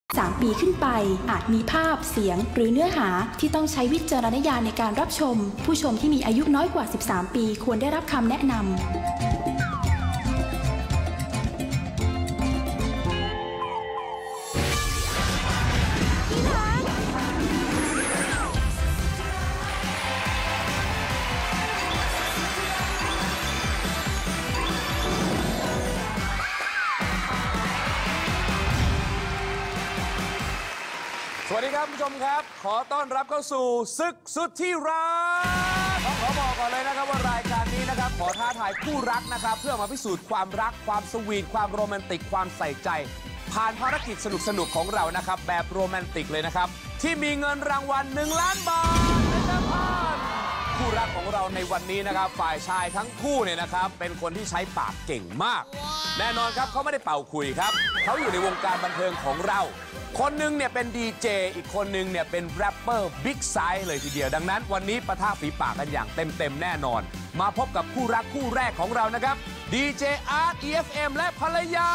3 ปีขึ้นไปอาจมีภาพเสียงหรือเนื้อหาที่ต้องใช้วิจารณญาณในการรับชมผู้ชมที่มีอายุน้อยกว่า 13 ปีควรได้รับคำแนะนำสวัสดีครับผู้ชมครับขอต้อนรับเข้าสู่ศึกสุดที่รักขอบอกก่อนเลยนะครับว่ารายการนี้นะครับขอท้าทายคู่รักนะครับเพื่อมาพิสูจน์ความรักความสวีทความโรแมนติกความใส่ใจผ่านภารกิจสนุกๆของเรานะครับแบบโรแมนติกเลยนะครับที่มีเงินรางวัล1 ล้านบาทนะครับคู่รักของเราในวันนี้นะครับฝ่ายชายทั้งคู่เนี่ยนะครับเป็นคนที่ใช้ปากเก่งมากแน่นอนครับเขาไม่ได้เป่าคุยครับเขาอยู่ในวงการบันเทิงของเราคนหนึ่งเนี่ยเป็นดีเจอีกคนหนึ่งเนี่ยเป็นแรปเปอร์บิ๊กไซส์เลยทีเดียวดังนั้นวันนี้ปะทะฝีปากกันอย่างเต็มแน่นอนมาพบกับคู่รักคู่แรกของเรานะครับดีเจอาร์ต EFM และภรรยา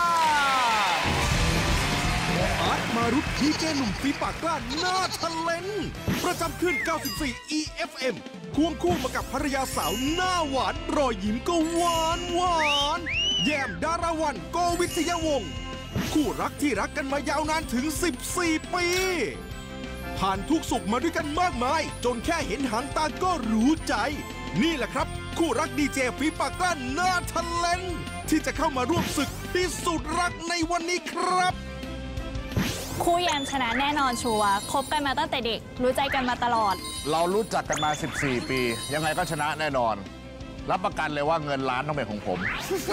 อาร์ตมารุตดีเจหนุ่มฝีปากกล้าหน้าทะเลนประจำขึ้น94 EFM ควงคู่มากับภรรยาสาวหน้าหวานรอยยิ้มก็หวานแยมดาราวันโกวิทยาวงศ์คู่รักที่รักกันมายาวนานถึง14 ปีผ่านทุกสุขมาด้วยกันมากมายจนแค่เห็นหางตาก็รู้ใจนี่แหละครับคู่รักดีเจฝีปากกล้าหน้าทะเลนที่จะเข้ามาร่วมศึกพิสูจน์รักในวันนี้ครับคู่แยมชนะแน่นอนชัวร์คบกันมาตั้งแต่เด็กรู้ใจกันมาตลอดเรารู้จักกันมา14 ปียังไงก็ชนะแน่นอนรับประกันเลยว่าเงินล้านต้องเป็นของผม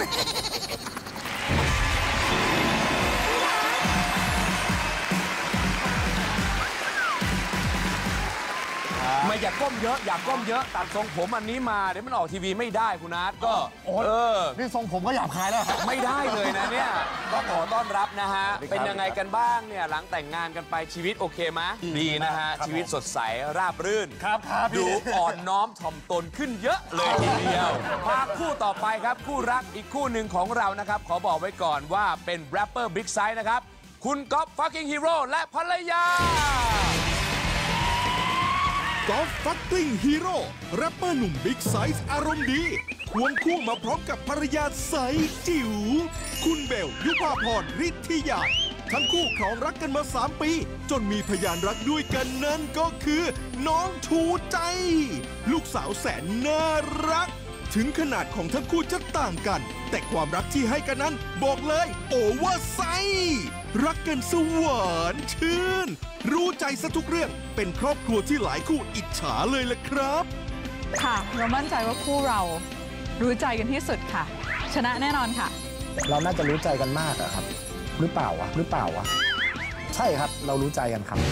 ไม่อยากก้มเยอะอยากก้มเยอะตัดทรงผมอันนี้มาเดี๋ยวมันออกทีวีไม่ได้คุณอาร์ตก็นี่ทรงผมก็หยาบคายแล้วไม่ได้เลยนะเนี่ยก็ขอต้อนรับนะฮะเป็นยังไงกันบ้างเนี่ยหลังแต่งงานกันไปชีวิตโอเคไหมดีนะฮะชีวิตสดใสราบรื่นครับดูอ่อนน้อมถ่อมตนขึ้นเยอะเลยทีเดียวพาคู่ต่อไปครับคู่รักอีกคู่หนึ่งของเรานะครับขอบอกไว้ก่อนว่าเป็นแรปเปอร์บิ๊กไซส์นะครับคุณก๊อฟฟักกิ้งฮีโร่และภรรยากอล์ฟฟักกิ้งฮีโร่แรปเปอร์หนุ่มบิ๊กไซส์อารมณ์ดีควงคู่มาพร้อมกับภรรยาใสจิ๋วคุณเบลยุภาพรฤทธิยาทั้งคู่ครองรักกันมา3 ปีจนมีพยานรักด้วยกันนั่นก็คือน้องชูใจลูกสาวแสนน่ารักถึงขนาดของทั้งคู่จะต่างกันแต่ความรักที่ให้กันนั้นบอกเลยโอเวอร์ไซส์รักกันสวรรค์ชื่นรู้ใจซะทุกเรื่องเป็นครอบครัวที่หลายคู่อิจฉาเลยล่ะครับค่ะเรามั่นใจว่าคู่เรารู้ใจกันที่สุดค่ะชนะแน่นอนค่ะเราน่าจะรู้ใจกันมากอะครับหรือเปล่าวะใช่ครับเรารู้ใจกันครับ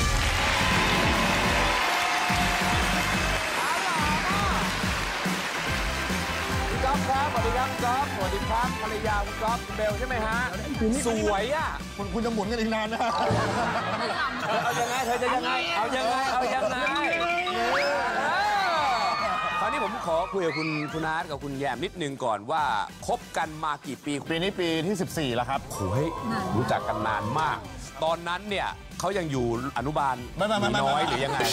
ก๊อฟครับสวัสดีครับก๊อฟสวัสดีครับภรรยาคุณก๊อฟเบลใช่ไหมฮะสวยอ่ะคุณจะหมุนกันอีกนานนะเอายังไงเธอจะยังไงเอายังไงคราวนี้ผมขอคุยกับคุณอาร์ตกับคุณแยมนิดนึงก่อนว่าคบกันมากี่ปีปีนี้ปีที่14แล้วครับโอ้ยรู้จักกันนานมากตอนนั้นเนี่ยเขายังอยู่อนุบาลน้อยหรือยังไง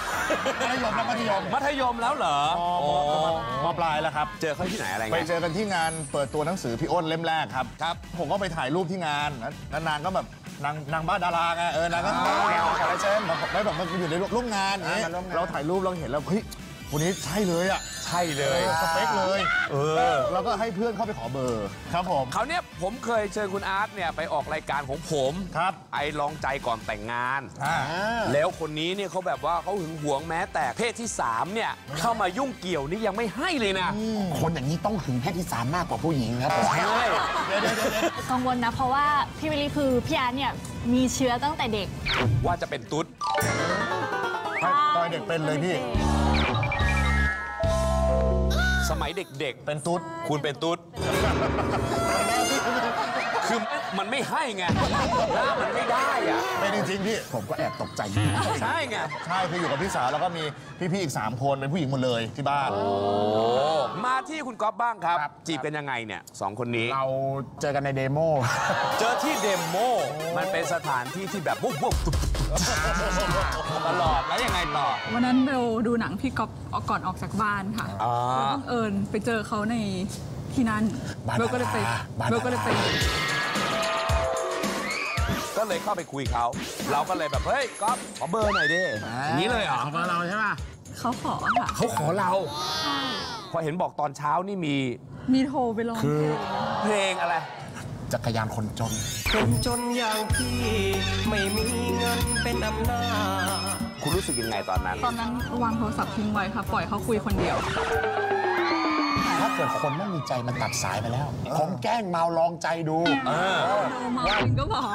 มัธยมแล้วเหรอม.ปลายแล้วครับเจอเขาที่ไหนอะไรไปเจอกันที่งานเปิดตัวหนังสือพี่อ้นเล่มแรกครับผมก็ไปถ่ายรูปที่งานแล้วนางก็แบบนางบ้าดาราไงนางก็ขอลายเซ็นไม่แบบมันอยู่ในร่วมงานเราถ่ายรูปเราเห็นแล้วเฮ้ยคนนี้ใช่เลยอ่ะใช่เลยสเปคเลยเราก็ให้เพื่อนเข้าไปขอเบอร์ครับผมเขาเนี่ยผมเคยเชิญคุณอาร์ตเนี่ยไปออกรายการของผมครับไอ้ลองใจก่อนแต่งงานแล้วคนนี้เนี่ยเขาแบบว่าเขาหึงหวงแม้แต่เพศที่3เนี่ยเข้ามายุ่งเกี่ยวนี่ยังไม่ให้เลยนะคนอย่างนี้ต้องหึงเพศที่3มากกว่าผู้หญิงครับใช่กังวลนะเพราะว่าพี่วิลลี่คือพี่อาร์ตเนี่ยมีเชื้อตั้งแต่เด็กว่าจะเป็นตุ๊ดตอนเด็กเป็นเลยพี่สมัยเด็กๆเป็นตุ๊ดคุณเป็นตุ๊ดคือมันไม่ให้ไงมันไม่ได้อะเป็นจจริงพี่ผมก็แอบตกใจใช่ไงใช่คืออยู่กับพี่สาวแล้วก็มีพี่ๆอีก3 คนเป็นผู้หญิงหมดเลยที่บ้านมาที่คุณก๊อฟบ้างครับ จีบกันยังไงเนี่ย2 คนนี้เราเจอกันในเดโมเจอที่เดโมมันเป็นสถานที่ที่แบบวุบตลอดแล้วยังไงต่อวันนั้นเบลดูหนังพี่ก๊อฟก่อนออกจากบ้านค่ะแล้วบังเอิญไปเจอเขาในที่นั่นเบลก็เลยไปก็เลยเข้าไปคุยเขาเราก็เลยแบบเฮ้ยก๊อฟขอเบอร์หน่อยดิอย่างนี้เลยเหรอของเราใช่ป่ะเขาขอค่ะเขาขอเราพอเห็นบอกตอนเช้านี่มีโทรไปร้องเพลงอะไรจักรยานคนจนคนจนอย่างพี่ไม่มีเงินเป็นอำนาจคุณรู้สึกยังไงตอนนั้นตอนนั้นวางโทรศัพท์ทิ้งไว้ค่ะปล่อยเขาคุยคนเดียวถ้าเกิดคนไม่มีใจมันตัดสายไปแล้ว ผมแกล้งเมาลองใจดูเมาจริงก็บอก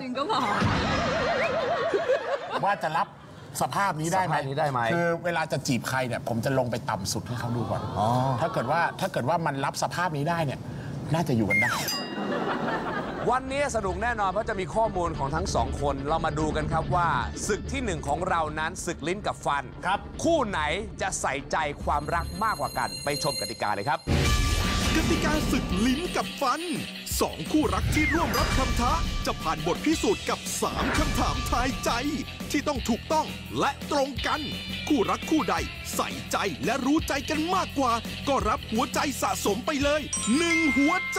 ว่าจะรับสภาพนี้ได้ไหมสภาพนี้ได้ไหมคือเวลาจะจีบใครเนี่ยผมจะลงไปต่ำสุดให้เขาดูก่อนถ้าเกิดว่ามันรับสภาพนี้ได้เนี่ยน่าจะอยู่กันได้วันนี้สนุกแน่นอนเพราะจะมีข้อมูลของทั้ง2 คนเรามาดูกันครับว่าศึกที่1ของเรานั้นศึกลิ้นกับฟันครับคู่ไหนจะใส่ใจความรักมากกว่ากันไปชมกติกาเลยครับกติกาศึกลิ้นกับฟัน2 คู่รักที่ร่วมรับคำท้าจะผ่านบทพิสูจน์กับ3 คำถามทายใจ ที่ต้องถูกต้องและตรงกัน คู่รักคู่ใดใส่ใจและรู้ใจกันมากกว่าก็รับหัวใจสะสมไปเลย1 หัวใจ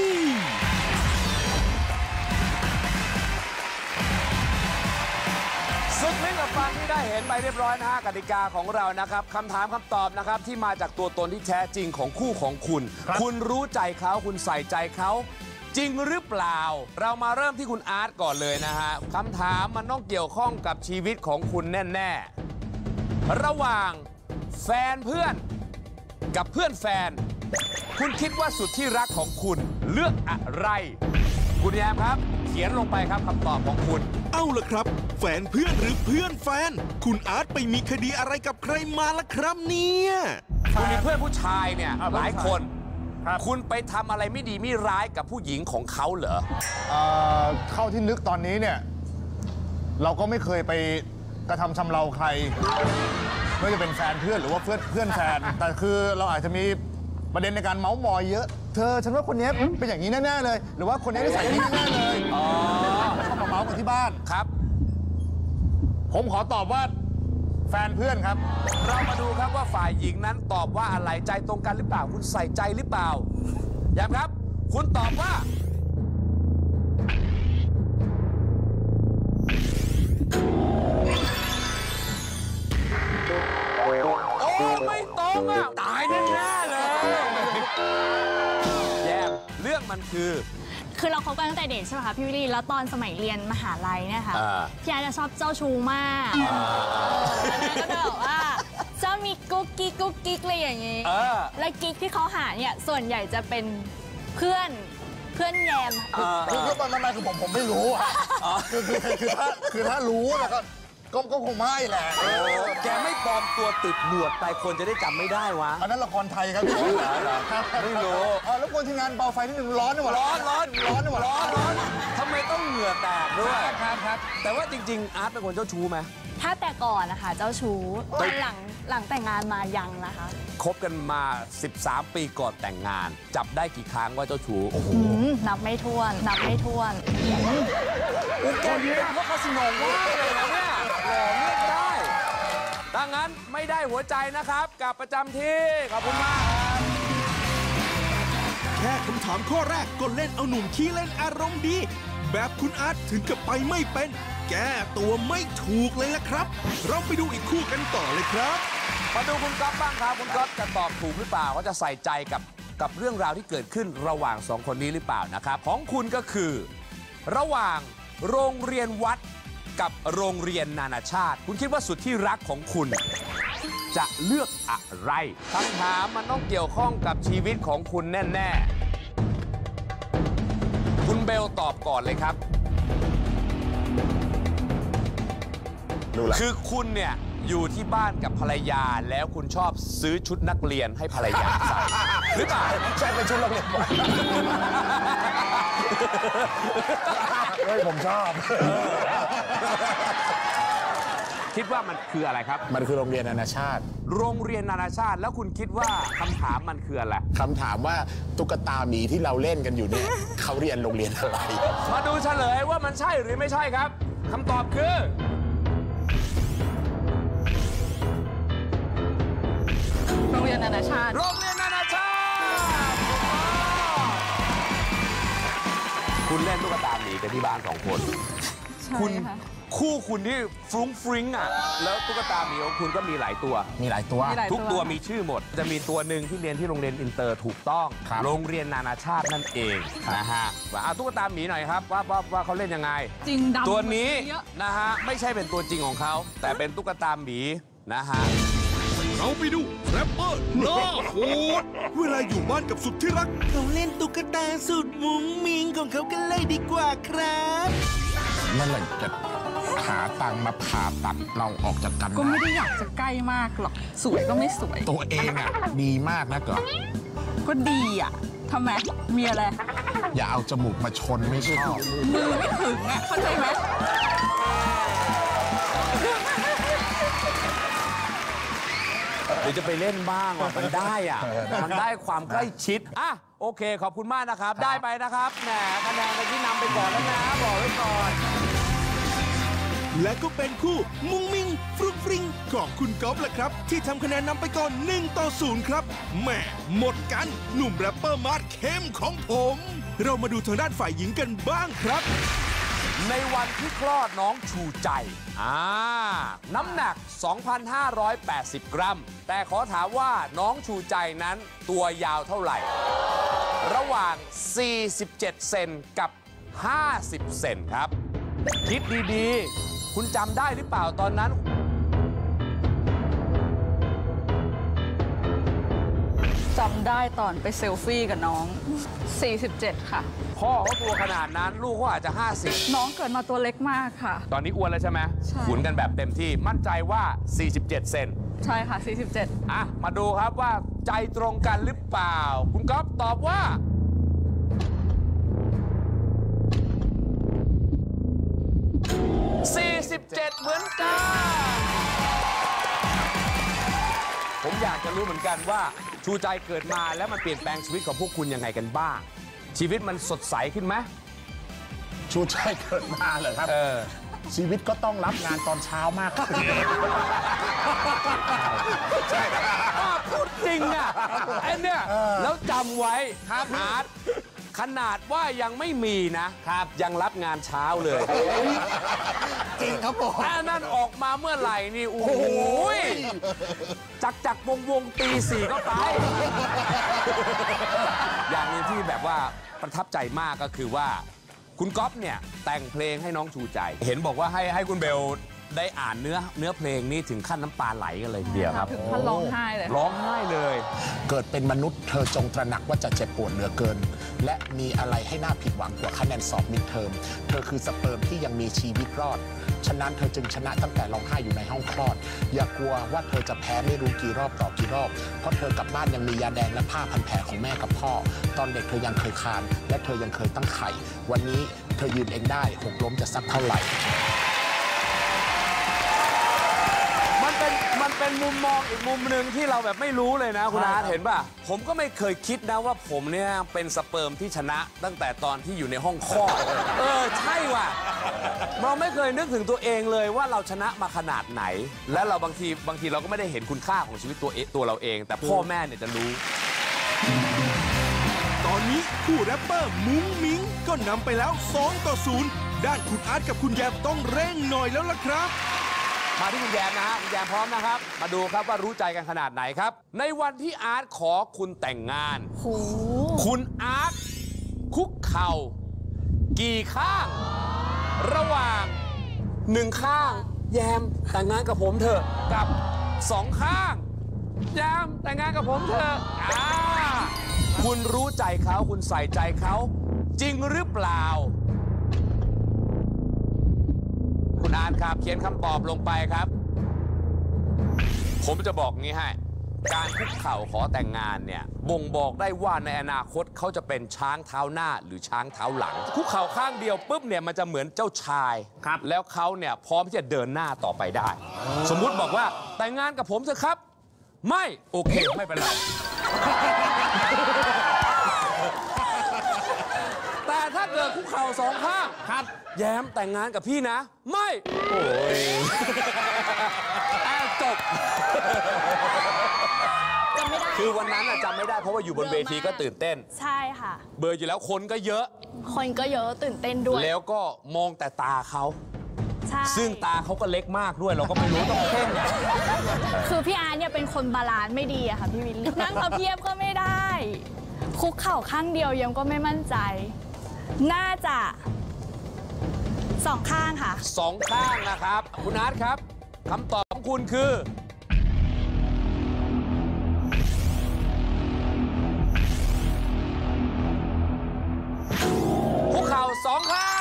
ศึกลิ้นกับฟันที่ได้เห็นไปเรียบร้อยนะฮะกติกาของเรานะครับคำถามคำตอบนะครับที่มาจากตัวตนที่แท้จริงของคู่ของคุณ คุณรู้ใจเขาคุณใส่ใจเขาจริงหรือเปล่า เรามาเริ่มที่คุณอาร์ตก่อนเลยนะฮะคำถามมันต้องเกี่ยวข้องกับชีวิตของคุณแน่ๆระหว่างแฟนเพื่อนกับเพื่อนแฟน คุณคิดว่าสุดที่รักของคุณเลือกอะไรคุณแยมครับเขียนลงไปครับคำตอบของคุณเอาล่ะครับแฟนเพื่อนหรือเพื่อนแฟนคุณอาร์ตไปมีคดีอะไรกับใครมาล่ะครับเนี่ยคุณมีเพื่อนผู้ชายเนี่ยหลายคนคุณไปทำอะไรไม่ดีไม่ร้ายกับผู้หญิงของเขาเหรอเข้าที่นึกตอนนี้เนี่ยเราก็ไม่เคยไปกระทำชำเราใครไม่ว่าจะเป็นแฟนเพื่อนหรือว่าเพื่อนแฟน แต่คือเราอาจจะมีประเด็นในการเมาส์มอยเยอะเธอฉันว่าคนนี้เป็นอย่างนี้แน่ๆเลยหรือว่าคนนี้นิสัยนี้แน่ๆเลยชอบมาเมาส์กันที่บ้านครับผมขอตอบว่าแฟนเพื่อนครับเรามาดูครับว่าฝ่ายหญิงนั้นตอบว่าอะไรใจตรงกันหรือเปล่าคุณใส่ใจหรือเปล่าย้ำครับคุณตอบว่าโอ้ไม่ตรงอ่ะตายแน่ๆเลยแย้มเรื่องมันคือเราคบกันตั้งแต่เด็กใช่ไหมคะพี่วิลลี่แล้วตอนสมัยเรียนมหาลัยเนี่ยค่ะพี่อาร์ตจะชอบเจ้าชู้มากก็จะแบบว่าชอบมีกุ๊กกิ๊กอะไรอย่างงี้และกิ๊กที่เขาหาเนี่ยส่วนใหญ่จะเป็นเพื่อนแยมคือตอนนั้นคือผมไม่รู้อ่ะคือถ้ารู้แล้วก็คงไม่แหละแกไม่ปลอมตัวติดหนวดไปคนจะได้จำไม่ได้วะอันนั้นละครไทยครับพี่ไม่รู้แล้วคนทีมงานเบาไฟนิดนึงร้อนนี่หว่าร้อนทำไมต้องเหงื่อแตกด้วยครับแต่ว่าจริงๆอาร์ตเป็นคนเจ้าชู้ไหมถ้าแต่ก่อนนะคะเจ้าชู้ตอนหลังแต่งงานมายังนะคะคบกันมา13 ปีก่อนแต่งงานจับได้กี่ครั้งว่าเจ้าชู้นับไม่ถ้วนแกนี่เป็นพวกคาสิโนว่าเลยนะเนี่ยเลือกได้ดังนั้นไม่ได้หัวใจนะครับกับประจำที่ขอบคุณมากแค่คำถามข้อแรกก็เล่นเอาหนุ่มขี้เล่นอารมณ์ดีแบบคุณอาร์ตถึงกับไปไม่เป็นแก้ตัวไม่ถูกเลยละครับเราไปดูอีกคู่กันต่อเลยครับมาดูคุณก๊อฟบ้างครับคุณก๊อฟจะตอบถูกหรือเปล่าเขาจะใส่ใจกับเรื่องราวที่เกิดขึ้นระหว่าง2 คนนี้หรือเปล่านะครับของคุณก็คือระหว่างโรงเรียนวัดกับโรงเรียนนานาชาติคุณคิดว่าสุดที่รักของคุณจะเลือกอะไรคำถามมันต้องเกี่ยวข้องกับชีวิตของคุณแน่ๆคุณเบลตอบก่อนเลยครับคือคุณเนี่ยอยู่ที่บ้านกับภรรยาแล้วคุณชอบซื้อชุดนักเรียนให้ภรรยาใส่หรือเปล่าใช่เป็นชุดนักเรียนเฮ้ยผมชอบคิดว่ามันคืออะไรครับมันคือโรงเรียนนานาชาติโรงเรียนนานาชาติแล้วคุณคิดว่าคำถามมันคืออะไรคำถามว่าตุ๊กตาหมีที่เราเล่นกันอยู่เนี่ยเขาเรียนโรงเรียนอะไรมาดูเฉลยว่ามันใช่หรือไม่ใช่ครับคำตอบคือโรงเรียนนานาชาติโรงเรียนนานาชาติคุณเล่นตุ๊กตาหมีกันที่บ้าน2 คนคุณคู่คุณที่ฟรุ้งฟริ้งอ่ะแล้วตุ๊กตาหมีของคุณก็มีหลายตัวทุกตัวมีชื่อหมดจะมีตัวหนึ่งที่เรียนที่โรงเรียนอินเตอร์ถูกต้องโรงเรียนนานาชาตินั่นเองนะฮะว่าตุ๊กตาหมีหน่อยครับว่าเขาเล่นยังไงจริงดำตัวนี้นะฮะไม่ใช่เป็นตัวจริงของเขาแต่เป็นตุ๊กตาหมีนะฮะเราไปดูแรปเปอร์หน้าโหดเวลาอยู่บ้านกับสุดที่รักเขาเล่นตุ๊กตาสุดมุ้งมิงของเขากันเลยดีกว่าครับนั่นแหละจะหาตังค์มาผ่าตัดเราออกจากกันก็ไม่ได้อยากจะใกล้มากหรอกสวยก็ไม่สวยตัวเองอ่ะดีมากนะก็ดีอ่ะทำไมมีอะไรอย่าเอาจมูกมาชนไม่ชอบมือไม่ถึงอ่ะเข้าใจไหมเดี๋ยวจะไปเล่นบ้างมันได้อ่ะมันได้ความใกล้ชิดอ่ะโอเคขอบคุณมากนะครับได้ไปนะครับแหมคะแนนไปที่นำไปก่อนแล้วนะบอกไว้ก่อนและก็เป็นคู่มุ้งมิงฟรุ้งฟริ้งของคุณก๊อฟแหละครับที่ทำคะแนนนำไปก่อน1-0ครับแหมหมดกันหนุ่มแรปเปอร์มาร์ทเข้มของผมเรามาดูทางด้านฝ่ายหญิงกันบ้างครับในวันที่คลอดน้องชูใจน้ำหนัก 2,580 กรัมแต่ขอถามว่าน้องชูใจนั้นตัวยาวเท่าไหร่ระหว่าง47 เซนกับ50 เซนครับคิดดีๆคุณจำได้หรือเปล่าตอนนั้นจำได้ตอนไปเซลฟี่กับน้อง47ค่ะพ่อเขาตัวขนาดนั้นลูกเขาอาจจะ50 น้องเกิดมาตัวเล็กมากค่ะตอนนี้อ้วนแล้วใช่ไหมขุนกันแบบเต็มที่มั่นใจว่า47 เซนใช่ค่ะ47 มาดูครับว่าใจตรงกันหรือเปล่าคุณก๊อฟตอบว่า47เหมือนกันผมอยากจะรู้เหมือนกันว่าชูใจเกิดมาแล้วมันเปลี่ยนแปลงชีวิตของพวกคุณยังไงกันบ้างชีวิตมันสดใสขึ้นไหมชูใจเกิดมาเหรอครับชีวิตก็ต้องรับงานตอนเช้ามากขึ้นใช่พูดจริงอ่ะไอ้เนี่ยแล้วจำไว้ครับอาร์ตขนาดว่ายังไม่มีนะครับยังรับงานเช้าเลยจริงครับผมถ้านั่นออกมาเมื่อไหร่นี่โอ้โหจักวงตี 4ก็ไปอย่างนึงที่แบบว่าประทับใจมากก็คือว่าคุณก๊อฟเนี่ยแต่งเพลงให้น้องชูใจเห็นบอกว่าให้คุณเบลได้อ่านเนื้อเพลงนี้ถึงขั้นน้ำตาไหลกันเลยทีเดียวครับถึงขั้นร้องไห้เลยเกิดเป็นมนุษย์เธอจงตระหนักว่าจะเจ็บปวดเหลือเกินและมีอะไรให้น่าผิดหวังกว่าคะแนนสอบมิดเทอมเธอคือสเปิร์มที่ยังมีชีวิตรอดฉะนั้นเธอจึงชนะตั้งแต่ร้องไห้อยู่ในห้องคลอดอย่ากลัวว่าเธอจะแพ้ไม่รู้กี่รอบต่อกี่รอบเพราะเธอกลับบ้านยังมียาแดงและผ้าพันแผลของแม่กับพ่อตอนเด็กเธอยังเคยคลานและเธอยังเคยตั้งไข่วันนี้เธอยืนเองได้หกล้มจะสักเท่าไหร่มันเป็นมุมมองอีกมุมหนึ่งที่เราแบบไม่รู้เลยนะคุณอาร์ตเห็นป่ะผมก็ไม่เคยคิดนะว่าผมเนี่ยเป็นสเปิร์มที่ชนะตั้งแต่ตอนที่อยู่ในห้องคลอดใช่ว่ะเราไม่เคยนึกถึงตัวเองเลยว่าเราชนะมาขนาดไหนและเราบางทีเราก็ไม่ได้เห็นคุณค่าของชีวิตตัวเราเองแต่พ่อแม่เนี่ยจะรู้ตอนนี้คู่แรปเปอร์มุ้งมิ้งก็นำไปแล้ว2-0ด้านคุณอาร์ตกับคุณแยมต้องเร่งหน่อยแล้วล่ะครับมาที่คุณแยมนะฮะคุณแยมพร้อมนะครับมาดูครับว่ารู้ใจกันขนาดไหนครับในวันที่อาร์ตขอคุณแต่งงานคุณอาร์ตคุกเข่ากี่ข้างระหว่าง1ข้างแยมแต่งงานกับผมเถอะกับ2ข้างแยมแต่งงานกับผมเถอะคุณรู้ใจเขาคุณใส่ใจเขาจริงหรือเปล่าคุณอาร์ตครับเขียนคำตอบลงไปครับผมจะบอกงี้ให้การคุกเข่าขอแต่งงานเนี่ยบ่งบอกได้ว่าในอนาคตเขาจะเป็นช้างเท้าหน้าหรือช้างเท้าหลังคุกเข่าข้างเดียวปุ๊บเนี่ยมันจะเหมือนเจ้าชายครับแล้วเขาเนี่ยพร้อมที่จะเดินหน้าต่อไปได้สมมุติบอกว่าแต่งงานกับผมเถอะครับไม่โอเคไม่เป็นไรแต่ถ้าเกิดคุกเข่าสองข้างครับแย้มแต่งงานกับพี่นะไม่โอ้ยจบจำไม่ได้คือวันนั้นจำไม่ได้เพราะว่าอยู่บนเวทีก็ตื่นเต้นใช่ค่ะเบอร์อยู่แล้วคนก็เยอะตื่นเต้นด้วยแล้วก็มองแต่ตาเขาใช่ซึ่งตาเขาก็เล็กมากด้วยเราก็ไม่รู้ต้องเพ่งคือพี่อาร์เนี่ยเป็นคนบาลานซ์ไม่ดีอะค่ะพี่วิลลี่นั่งพับเพียบก็ไม่ได้คุกเข่าข้างเดียวยังก็ไม่มั่นใจน่าจะ2 ข้างค่ะ 2 ข้างนะครับคุณอาร์ตครับคำตอบของคุณคือคุกเข่า2 ข้าง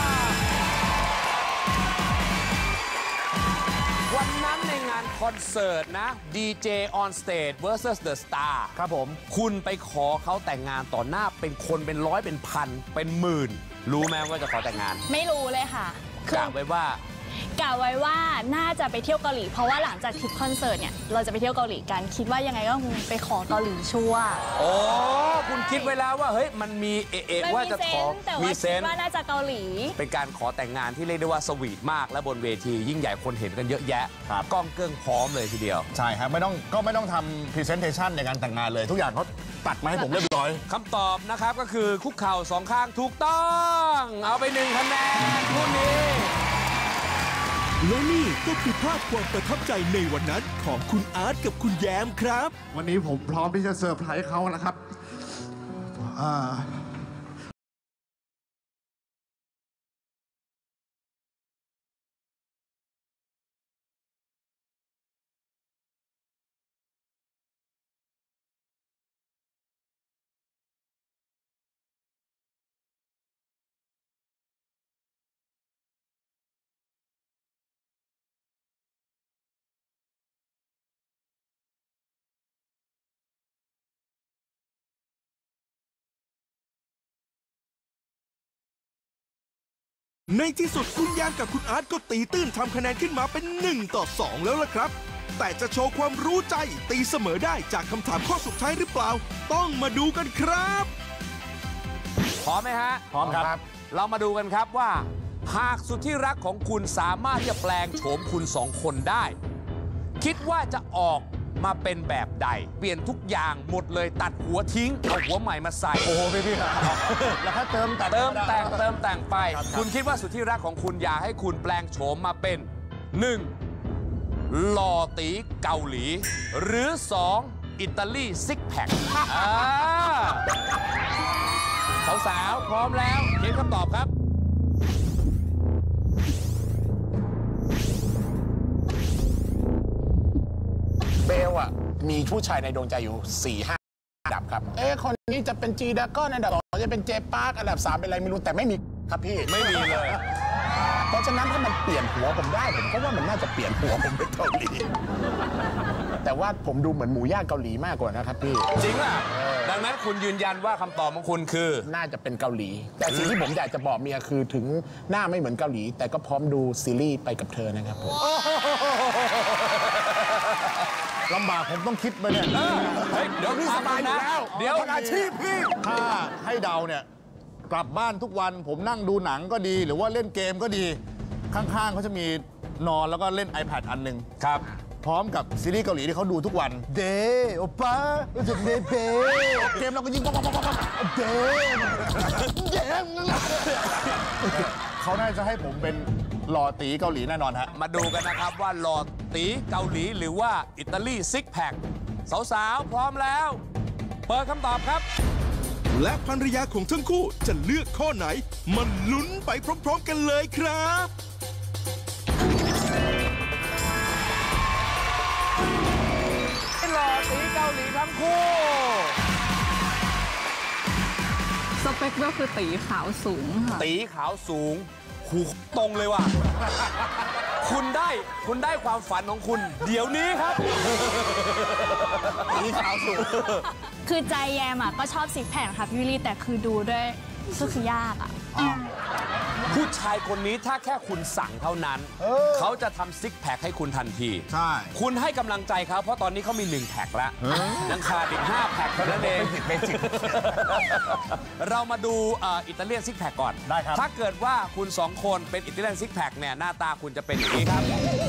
วันนั้นในงานคอนเสิร์ตนะ DJ on stage vs The Star ครับผมคุณไปขอเขาแต่งงานต่อหน้าเป็นคนเป็นร้อยเป็นพันเป็นหมื่นรู้ไหมว่าจะขอแต่งงานไม่รู้เลยค่ะกะไว้ว่าน่าจะไปเที่ยวเกาหลีเพราะว่าหลังจากทริปคอนเสิร์ตเนี่ยเราจะไปเที่ยวเกาหลีกันคิดว่ายังไงก็คงไปขอเกาหลีชัวร์โอ้คุณคิดไว้แล้วว่าเฮ้ยมันมีว่าจะขอมีเซนส์ว่าน่าจะเกาหลีเป็นการขอแต่งงานที่เรียกได้ว่าสวีทมากและบนเวทียิ่งใหญ่คนเห็นกันเยอะแยะกล้องเกิ้งพร้อมเลยทีเดียวใช่ครับไม่ต้องทำพรีเซนเทชันในการแต่งงานเลยทุกอย่างเขาตัดมาให้ผมเรียบร้อยคำตอบนะครับก็คือคุกเข่า2 ข้างถูกต้องเอาไป1 คะแนนคู่นี้และนี่ก็คือภาพความประทับใจในวันนั้นของคุณอาร์ตกับคุณแย้มครับวันนี้ผมพร้อมที่จะเซอร์ไพรส์เขานะครับในที่สุดคุณแย้มกับคุณอาร์ตก็ตีตื้นทำคะแนนขึ้นมาเป็น1-2แล้วล่ะครับแต่จะโชว์ความรู้ใจตีเสมอได้จากคำถามข้อสุดท้ายหรือเปล่าต้องมาดูกันครับพร้อมไหมฮะพร้อมครับเรามาดูกันครับว่าหากสุดที่รักของคุณสามารถที่จะแปลงโฉมคุณ2 คนได้คิดว่าจะออกมาเป็นแบบใดเปลี่ยนทุกอย่างหมดเลยตัดหัวทิ้งเอาหัวใหม่มาใส่โอ้โหพี่แล้วถ้าเติมแต่งไปคุณคิดว่าสุดที่รักของคุณอยากให้คุณแปลงโฉมมาเป็น 1. หล่อตีเกาหลีหรือ 2. อิตาลีซิกแพคสาวๆพร้อมแล้วเขียนคำตอบครับเบลมีผู้ชายในดวงใจอยู่ 4-5 อันดับครับคนนี้จะเป็นจีดาก้อนอันดับ 2จะเป็นเจปาร์กอันดับ 3เป็นอะไรไม่รู้แต่ไม่มีครับพี่ไม่มีเลยเพราะฉะนั้นถ้ามันเปลี่ยนหัวผมได้ผมก็ว่ามันน่าจะเปลี่ยนหัวผมเป็นเกาหลีแต่ว่าผมดูเหมือนหมูย่างเกาหลีมากกว่านะครับพี่จริงอ่ะดังนั้นคุณยืนยันว่าคำตอบของคุณคือน่าจะเป็นเกาหลีแต่สิ่งที่ผมอยากจะบอกเมียคือถึงหน้าไม่เหมือนเกาหลีแต่ก็พร้อมดูซีรีส์ไปกับเธอนะครับผมลำบากผมต้องคิดไปเนี่ยเดี๋ยวพี่สบายนะเดี๋ยวอาชีพพี่ถ้าให้เดาเนี่ยกลับบ้านทุกวันผมนั่งดูหนังก็ดีหรือว่าเล่นเกมก็ดีข้างๆเขาจะมีนอนแล้วก็เล่น iPad อันหนึ่งครับพร้อมกับซีรีส์เกาหลีที่เขาดูทุกวันเดโอป้ารู้สึกเดเปเกมเราก็ยิงเดเขาน่าจะให้ผมเป็นหล่อตีเกาหลีแน่นอนฮะมาดูกันนะครับว่าหล่อตีเกาหลีหรือว่าอิตาลีซิกแพคสาวๆพร้อมแล้วเปิดคำตอบครับและภรรยาของทั้งคู่จะเลือกข้อไหนมันลุ้นไปพร้อมๆกันเลยครับหล่อตีเกาหลีทั้งคู่สเปคก็คือตีขาวสูงค่ะตีขาวสูงหูตรงเลยว่ะคุณได้ความฝันของคุณ เดี๋ยวนี้ครับนี่ขาวสุดคือใจแยมอ่ะก็ชอบซิกแพคค่ะพี่วิลลี่แต่คือดูด้วยก็คือยากอ่ะผู้ชายคนนี้ถ้าแค่คุณสั่งเท่านั้น เขาจะทำซิกแพคให้คุณทันทีใช่คุณให้กำลังใจเขาเพราะตอนนี้เขามี1แพ็คแล้วยังขาดอีก5แพ็คเท่านั้นเองเรามาดูอิตาเลียนซิกแพคก่อนได้ครับถ้าเกิดว่าคุณ2คนเป็นอิตาเลียนซิกแพคเนี่ยหน้าตาคุณจะเป็นอย่างนี้ครับ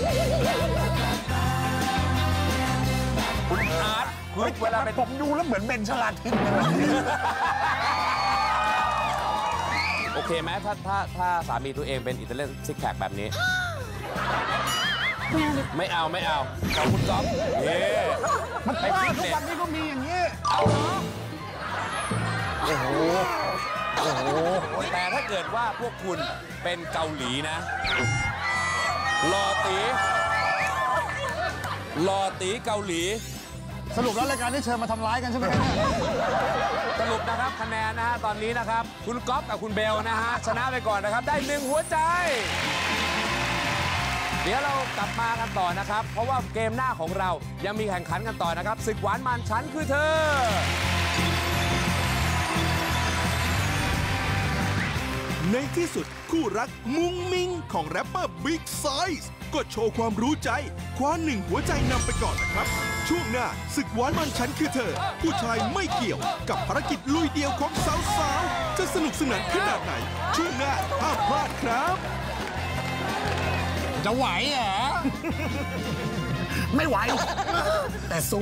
คุณอาร์ตคุณเวลาเป็นผมดูแล้วเหมือนเบนชลาทิศโอเคไหมถ้าสามีตัวเองเป็นอิตาเลียนซิกแพคแบบนี้ ไม่เอาขอบคุณก๊อฟมันว่าทุกวันนี้ก็มีอย่างนี้โอ้โหแต่ถ้าเกิดว่าพวกคุณเป็นเกาหลีนะหล่อตีเกาหลีสรุปแล้วรายการที่เชิญมาทำร้ายกันใช่ไหมเนี่ยสรุปนะครับคะแนนนะฮะตอนนี้นะครับคุณก๊อฟกับคุณเบลนะฮะชนะไปก่อนนะครับได้1หัวใจเดี๋ยวเรากลับมากันต่อนะครับเพราะว่าเกมหน้าของเรายังมีแข่งขันกันต่อนะครับศึกหวานมันฉันคือเธอในที่สุดคู่รักมุ้งมิ้งของแรปเปอร์บิ๊กไซส์ก็โชว์ความรู้ใจคว้า1หัวใจนำไปก่อนนะครับช่วงหน้าศึกหวานมันฉันคือเธอผู้ชายไม่เกี่ยวกับภารกิจลุยเดียวของสาวๆจะสนุกสนานขนาดไหนช่วงหน้าห้ามพลาดครับจะไหวเหรอ ไม่ไหว แต่สู้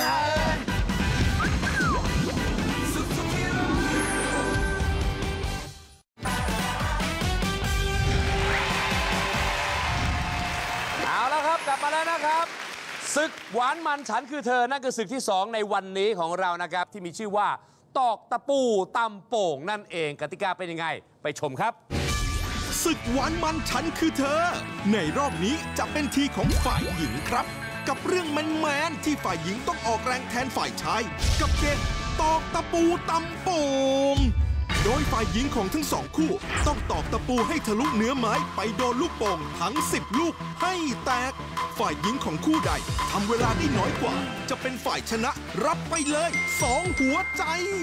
เอาแล้วครับกลับมาแล้วนะครับศึกหวานมันฉันคือเธอนั่นคือศึกที่2ในวันนี้ของเรานะครับที่มีชื่อว่าตอกตะปูตำโป่งนั่นเองกติกาเป็นยังไงไปชมครับศึกหวานมันฉันคือเธอในรอบนี้จะเป็นทีของฝ่ายหญิงครับกับเรื่องแมนๆที่ฝ่ายหญิงต้องออกแรงแทนฝ่ายชายกับเกมตอกตะปูตำโป่งโดยฝ่ายหญิงของทั้งสองคู่ต้องตอกตะปูให้ทะลุเนื้อไม้ไปโดนลูกโป่งทั้ง10ลูกให้แตกฝ่ายหญิงของคู่ใดทำเวลาได้น้อยกว่าจะเป็นฝ่ายชนะรับไปเลย2หัวใจ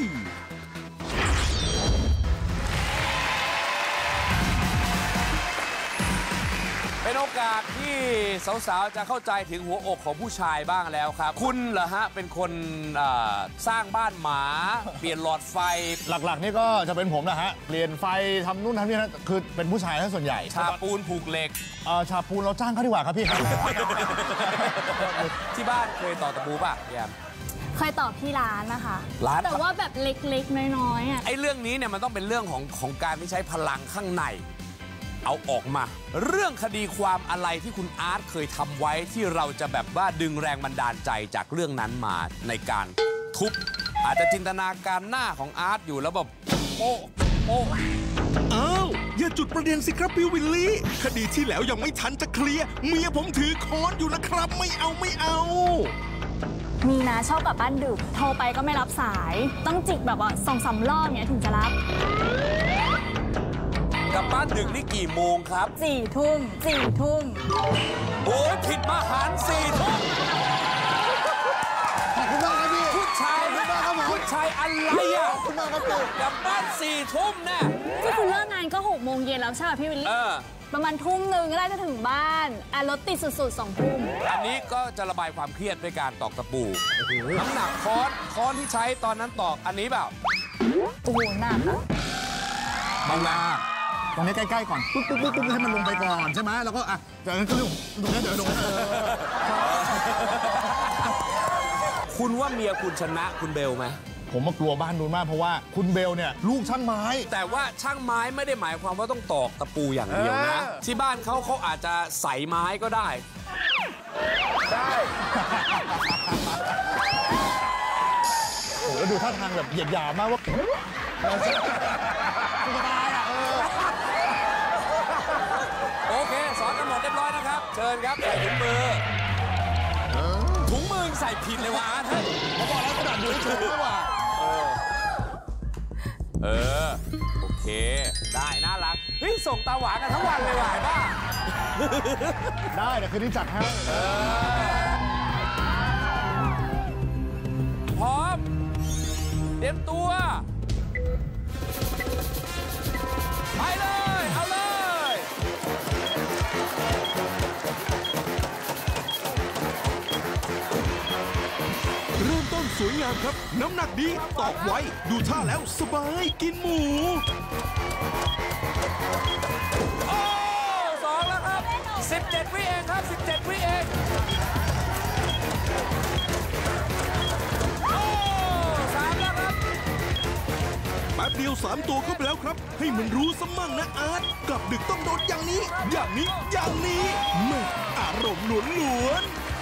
เป็นโอกาสที่สาวๆจะเข้าใจถึงหัวอกของผู้ชายบ้างแล้วครับคุณเหรอฮะเป็นคนสร้างบ้านหมาเปลี่ยนหลอดไฟหลักๆนี่ก็จะเป็นผมนะฮะเปลี่ยนไฟทำนู่นทำนี่นะคือเป็นผู้ชายทั้งส่วนใหญ่ฉาบปูนผูกเหล็กฉาบปูนเราจ้างเขาดีกว่าครับพี่ครับที่บ้านเคยต่อตะปูป่ะแยมเคยตอบที่ร้านนะคะร้านแต่ว่าแบบเล็กๆน้อยๆอ่ะไอ้เรื่องนี้เนี่ยมันต้องเป็นเรื่องของการที่ใช้พลังข้างในเอาออกมาเรื่องคดีความอะไรที่คุณอาร์ตเคยทำไว้ที่เราจะแบบว่าดึงแรงบันดาลใจจากเรื่องนั้นมาในการทุบอาจจะจินตนาการหน้าของอาร์ตอยู่แล้วแบบโป๊ะโป๊ะอ้าวอย่าจุดประเด็นสิครับพี่วิลลี่คดีที่แล้วยังไม่ทันจะเคลียร์เมียผมถือค้อนอยู่นะครับไม่เอามีนะชอบกลับบ้านดึกโทรไปก็ไม่รับสายต้องจิกแบบว่า2-3 รอบเนี้ยถึงจะรับกลับบ้านดึกนี่กี่โมงครับ 4 ทุ่มโอ้ยผิดมาหาร4 ทุ่มขอบคุณมากครับพี่ผู้ชายอะไรอ่ะคุณมากครับพี่กลับบ้าน4 ทุ่มน่ะก็คือเลิกงานก็6 โมงเย็นแล้วใช่ไหมพี่วิลลี่ประมาณ1 ทุ่มก็ได้จะถึงบ้านรถติดสุดๆ2 ทุ่มอันนี้ก็จะระบายความเครียดด้วยการตอกตะปูน้ำหนักค้อนที่ใช้ตอนนั้นตอกอันนี้เปล่าโอ้โหหนักบางนาตรงนี้ใกล้ๆก่อนปุ๊บให้มันลงไปก่อนใช่ไหมแล้วก็เดี๋ยวนั้นก็ลงเดี๋ยวลงคุณว่าเมียคุณชนะคุณเบลไหมผมมากลัวบ้านนู้นมากเพราะว่าคุณเบลเนี่ยลูกช่างไม้แต่ว่าช่างไม้ไม่ได้หมายความว่าต้องตอกตะปูอย่างเดียวนะที่บ้านเขาอาจจะใส่ไม้ก็ได้โอ้แล้วดูท่าทางแบบเหยียดหยามมากว่าโอเคสอนกันหมดเรียบร้อยนะครับเชิญครับใส่ถุงมือใส่ผิดเลยวะอาร์ตเขาบอกแล้วกระดาษดูให้เฉยไม่ว่าโอเคได้น่ารักเฮ้ยส่งตาหวานกันทั้งวันเลยว่ะบ้าได้เดี๋ยวคืนนี้จัดให้พร้อมเตรียมตัวไปเลยเอาเลยเริ่มต้นสวยงามครับน้ำหนักดีตอกไว้ดูท่าแล้วสบายกินหมูโอ้2แล้วครับ17วิเองครับ17วิเองโอ้3แล้วครับแป๊บเดียว3ตัวเข้าไปแล้วครับให้มันรู้สมั่งนะอาร์ตกลับดึกต้องโดนอย่างนี้อย่างนี้อย่างนี้แม่อารมณ์ล้วน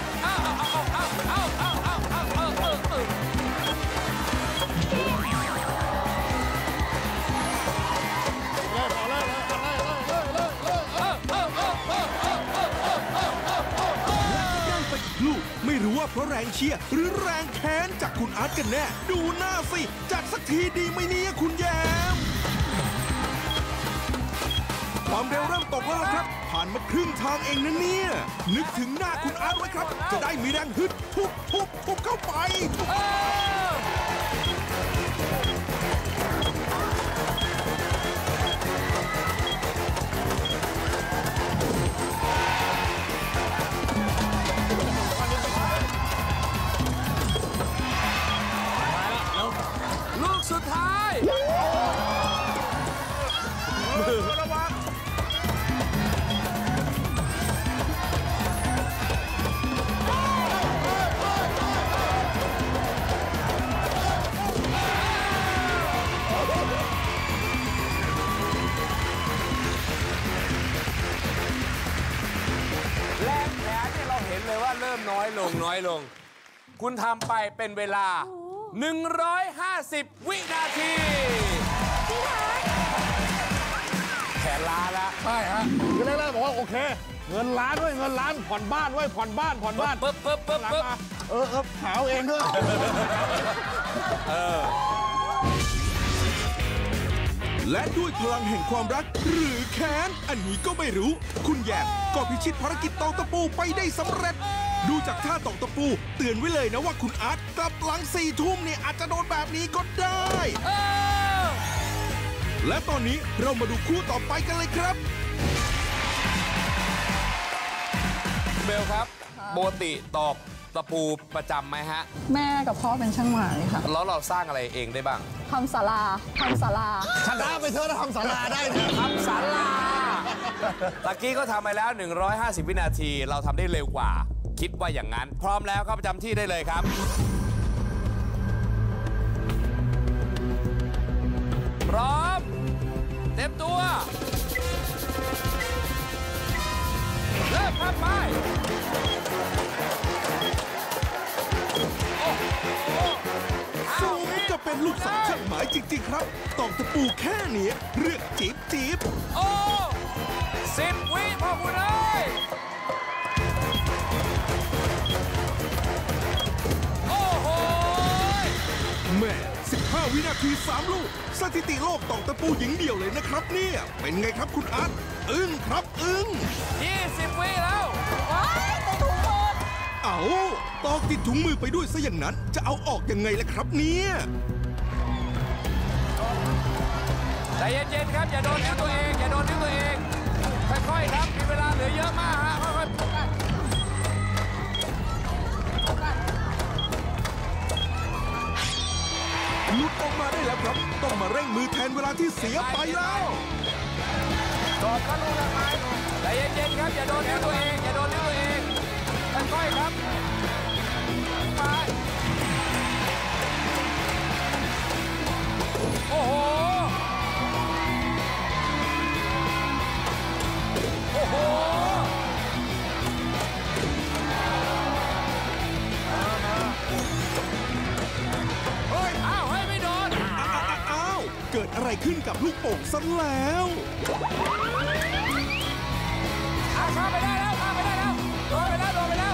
ลูกไม่รู้ว่าเพราะแรงเชียร์หรือแรงแค้นจากคุณอาร์ตกันแน่ดูหน้าสิจัดสักทีดีไหมเนี่ยคุณแยมความเร็วเริ่มตกแล้วครับผ่านมาครึ่งทางเองนะเนี่ยนึกถึงหน้าคุณอาร์ตไว้ครับจะได้มีแรงฮึดทุบเข้าไปลูกสุดท้ายระวังแรงแขนเนี่ยเราเห็นเลยว่าเริ่มน้อยลงคุณทำไปเป็นเวลา150 วินาทีแขนล้าแล้วใช่ฮะคือแรกๆบอกว่าโอเคเงินล้านด้วยเงินล้านผ่อนบ้านด้วยผ่อนบ้านปึ๊บหาเองด้วยและด้วยพลังแห่งความรักหรือแค้นอันนี้ก็ไม่รู้คุณแยมก็พิชิตภารกิจตอกตะปูไปได้สำเร็จดูจากท่าตอกตะปูเตือนไว้เลยนะว่าคุณอาร์ตกลับหลัง4 ทุ่มเนี่ยอาจจะโดนแบบนี้ก็ได้และตอนนี้เรามาดูคู่ต่อไปกันเลยครับเบลครับปกติตอกตะปูประจำไหมฮะแม่กับพ่อเป็นช่างไม้ค่ะแล้วเราสร้างอะไรเองได้บ้างทำศาลาชนะไปเถอะถ้าทำศาลาได้เนี่ยทำศาลาตะกี้ก็ทำไปแล้ว150 วินาทีเราทำได้เร็วกว่าคิดว่าอย่างนั้นพร้อมแล้วก็ประจำที่ได้เลยครับพร้อมเต็มตัวเริ่มครับไปสมจะเป็นลูกสาวช่างหมายจริงๆครับตอกตะปูแค่นี้เรียกจีบโอ้10 วิพ่อคุณเอ้ยโอ้โหแม่15 วินาที3 ลูกสถิติโลกตอกตะปูหญิงเดียวเลยนะครับเนี่ยเป็นไงครับคุณอาร์ตอึ้งครับอึ้ง 20 วิแล้วเอาตอกติดถุงมือไปด้วยซะอย่างนั้นจะเอาออกยังไงล่ะครับเนี่ยใจเย็นๆครับอย่าโดนนิ้วตัวเองค่อยๆครับมีเวลาเหลือเยอะมากฮะค่อยๆหลุดออกมาได้แล้วครับต้องมาเร่งมือแทนเวลาที่เสียไปแล้วจอดก็รู้แล้วใจเย็นๆครับอย่าโดนนิ้วตัวเองค่อยๆครับไปโอ้โหไม่โดนเกิดอะไรขึ้นกับลูกโป่งซะแล้วข้ามไปได้แล้วโดนไปแล้ว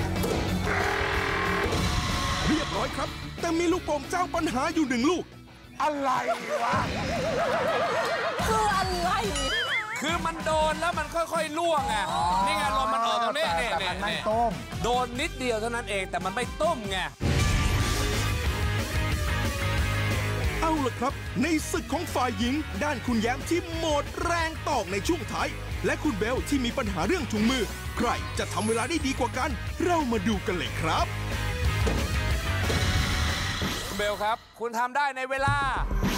เรียบร้อยครับแต่มีลูกโป่งเจ้าปัญหาอยู่1 ลูกอะไรวะคืออะไรคือมันโดนแล้วมันค่อยๆล่วงไงนี่ไงลมมันออกตรงนี้เนี่ยแต่มันไม่ต้มโดนนิดเดียวเท่านั้นเองแต่มันไม่ต้มไงเอาล่ะครับในศึกของฝ่ายหญิงด้านคุณแย้มที่หมดแรงตอกในช่วงท้ายและคุณเบลที่มีปัญหาเรื่องถุงมือใครจะทำเวลาได้ดีกว่ากันเรามาดูกันเลยครับคุณเบลครับคุณทำได้ในเวลา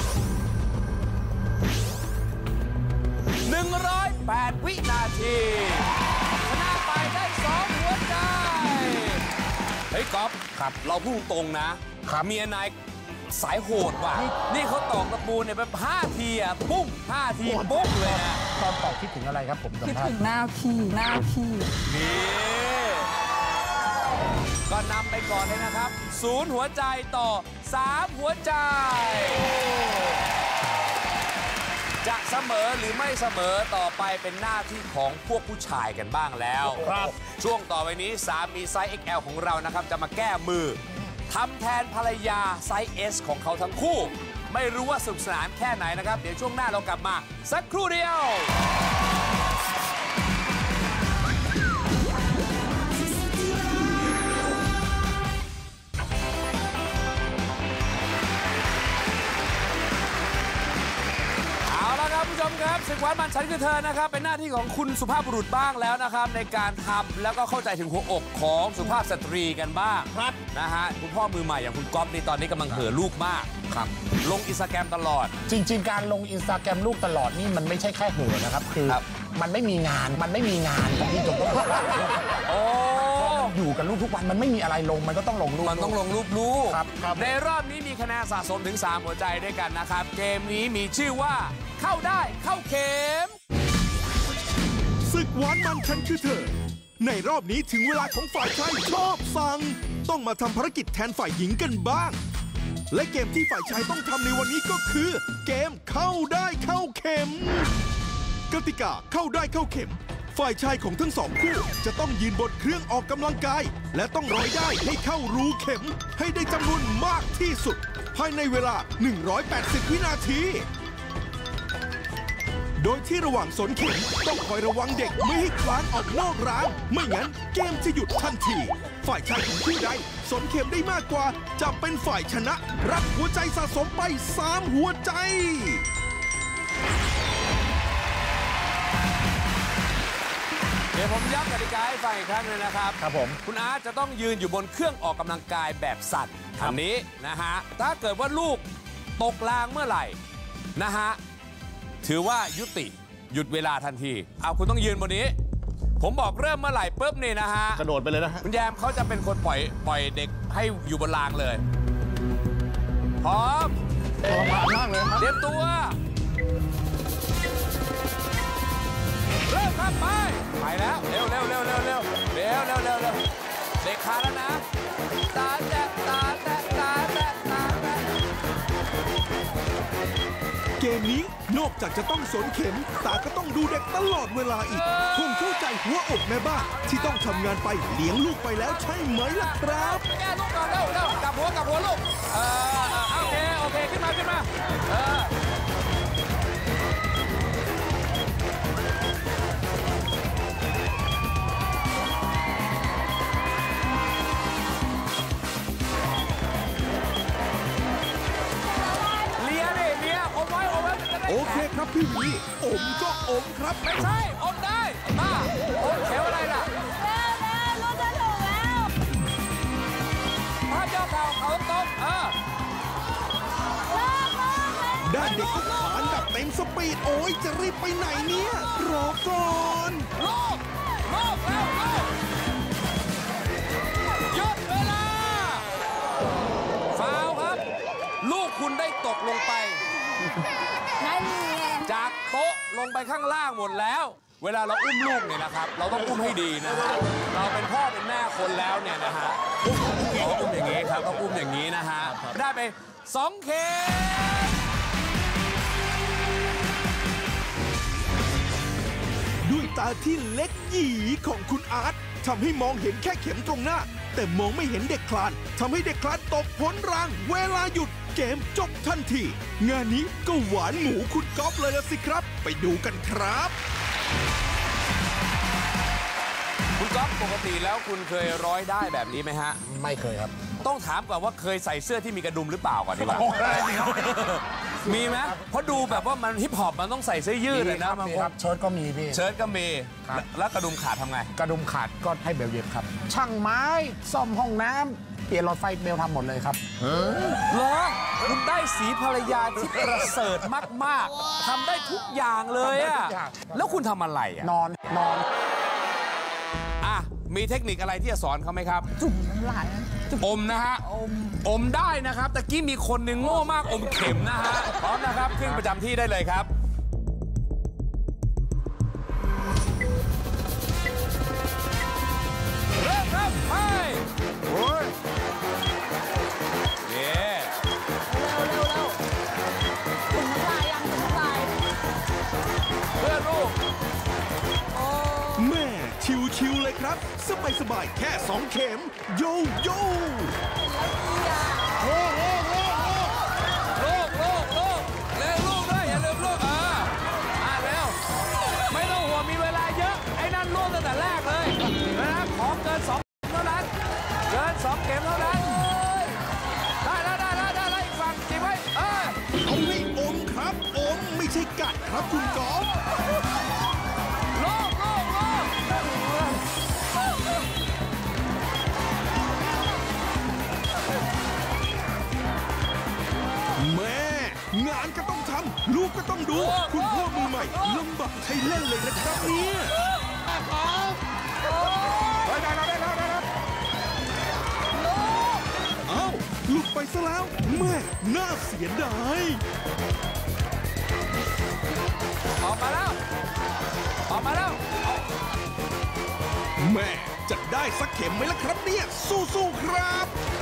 108 วินาทีชนะไปได้2หัวใจเฮ้ยก๊อฟครับเราพูดตรงนะเมียนายสายโหดว่ะนี่เขาตอกตะปูเนี่ยแบบ5 ทีอ่ะปุ้ง5 ทีปุ๊บเลยนะตอนตอกคิดถึงอะไรครับผมคิดถึงหน้าพี่นี่ก็นำไปก่อนเลยนะครับ0 หัวใจต่อ3 หัวใจจะเสมอหรือไม่เสมอต่อไปเป็นหน้าที่ของพวกผู้ชายกันบ้างแล้วครับช่วงต่อไปนี้สามีไซส์ XL ของเรานะครับจะมาแก้มือทำแทนภรรยาไซส์ S ของเขาทั้งคู่ไม่รู้ว่าสนุกสนานแค่ไหนนะครับเดี๋ยวช่วงหน้าเรากลับมาสักครู่เดียวผู้ชมครับศึกวันมันฉันคือเธอนะครับเป็นหน้าที่ของคุณสุภาพบุรุษบ้างแล้วนะครับในการทำแล้วก็เข้าใจถึงหัวอกของสุภาพสตรีกันบ้างครับนะฮะคุณพ่อมือใหม่อย่างคุณก๊อฟนี่ตอนนี้กำลังเห่อลูกมากครับลงอินสตาแกรมตลอดจริงๆการลงอินสตาแกรมลูกตลอดนี่มันไม่ใช่แค่เห่อนะครับคือมันไม่มีงานที่จะต้องโอ้อยู่กับลูกทุกวันมันไม่มีอะไรลงมันก็ต้องลงรูปมันต้องลงรูปลูกครับในรอบนี้มีคะแนนสะสมถึง3 หัวใจด้วยกันนะครับเกมนี้มีชื่อว่าเข้าได้เข้าเข็มศึกหวานมันฉันคือเธอในรอบนี้ถึงเวลาของฝ่ายชายชอบสั่งต้องมาทำภารกิจแทนฝ่ายหญิงกันบ้างและเกมที่ฝ่ายชายต้องทำในวันนี้ก็คือเกมเข้าได้เข้าเข็มกติกาเข้าได้เข้าเข็มฝ่ายชายของทั้ง2 คู่จะต้องยืนบนเครื่องออกกำลังกายและต้องร้อยได้ให้เข้ารูเข็มให้ได้จำนวนมากที่สุดภายในเวลา180 วินาทีโดยที่ระหว่างสนเข็มต้องคอยระวังเด็กไม่ให้คลานออกนอกร้านไม่งั้นเกมจะหยุดทันทีฝ่ายชายของคู่ใดสนเข็มได้มากกว่าจะเป็นฝ่ายชนะรับหัวใจสะสมไป3 หัวใจเดี๋ยวผมย้ำกติกาให้ฟังอีกครั้งนึงนะครับครับผมคุณอาร์ตจะต้องยืนอยู่บนเครื่องออกกำลังกายแบบสัตว์อันนี้นะฮะถ้าเกิดว่าลูกตกรางเมื่อไหร่นะฮะถือว่าหยุดเวลาทันทีเอาคุณต้องยืนบนนี้ผมบอกเริ่มเมื่อไหร่ปุ๊บนี่นะฮะกระโดดไปเลยนะฮะคุณแยมเขาจะเป็นคนปล่อยเด็กให้อยู่บนรางเลยพร้อมมากเลยครับเตรียมตัวเริ่มครับไปแล้วเร็วเด็กขาแล้วนะตาแตะเกมนี้นอกจากจะต้องสนเข็มตาก็ต้องดูเด็กตลอดเวลาอีกคงเข้าใจหัวอกแม่บ้านที่ต้องทำงานไปเลี้ยงลูกไปแล้วใช่ไหมล่ะครับแก้ลูกก่อนเร็วกลับหัวลูกโอเคขึ้นมาโอเคครับพี่วีอมก็อมครับไม่ใช่อมได้บ้าอมเขียวอะไรล่ะรู้จะถูกแล้วภาพย่อเขาตรงด้านเด็กก็ขานแบบเต็มสปีดโอ้ยจะรีบไปไหนเนี่ยรอก่อนลูกแล้วหยุดเวลาฟาวครับลูกคุณได้ตกลงไปจากโต๊ะลงไปข้างล่างหมดแล้วเวลาเราอุ้มลูกเนี่ยนะครับเราต้องอุ้มให้ดีนะฮะเราเป็นพ่อเป็นแม่คนแล้วเนี่ยนะฮะต้องอุ้มอย่างนี้ครับต้องอุ้มอย่างนี้นะฮะได้ไป2 เข็มด้วยตาที่เล็กหยีของคุณอาร์ตทำให้มองเห็นแค่เข็มตรงหน้าแต่มองไม่เห็นเด็กคลานทำให้เด็กคลานตกพ้นรางเวลาหยุดเกมจบทันทีงานนี้ก็หวานหมูคุณก๊อฟเลยละสิครับไปดูกันครับคุณก๊อฟปกติแล้วคุณเคยร้อยได้แบบนี้ไหมฮะไม่เคยครับต้องถามก่อนว่าเคยใส่เสื้อที่มีกระดุมหรือเปล่าก่อนดีกว่ามีไหมเพราะดูแบบว่ามันฮิปฮอปมันต้องใส่เสื้อยืดเลยนะมันครับเชิ้ตก็มีพี่เชิ้ตก็มีแล้วกระดุมขาดทำไงกระดุมขาดก็ให้เบลเย็บครับช่างไม้ซ่อมห้องน้ำเปลี่ยนหลอดไฟเบลทำหมดเลยครับเหรอคุณได้สีภรรยาที่ประเสริฐมากๆทำได้ทุกอย่างเลยอะแล้วคุณทำอะไรอะนอนมีเทคนิคอะไรที่จะสอนเขาไหมครับจุ่มน้ำลายอมนะฮะอมได้นะครับตะกี้มีคนหนึ่งโง่มากอมเข็มนะฮะพร้อมนะครับขึ้นประจำที่ได้เลยครับเริ่มครับไปโอ้ยเย้เร็วถุงน้ำลายยังถุงน้ำลายเพื่อนลูกแม่ชิวๆเลยครับสบายๆแค่2 เข็มโยโย่ลูกเร็วลูกด้วยอย่าลืมลูกเร็วไม่ต้องห่วงมีเวลาเยอะไอ้นั่นลูกตั้งแต่แรกเลยนะขอเกิน2 เข็มเท่านั้นเกิน2 เข็มเท่านั้นได้อีกฝั่งจีบไว้เอาให้อมครับอมไม่ใช่กัดครับคุณก๊อฟแม่งานก็ต้องทำลูกก็ต้องดูคุณพ่อมือใหม่ลำบากใช้เล่นเลยนะครับเนี่ยเอ้าหลุดไปซะแล้วแม่น่าเสียดายออกมาแล้วแม่จะได้สักเข็มไหมล่ะครับเนี่ยสู้ๆครับ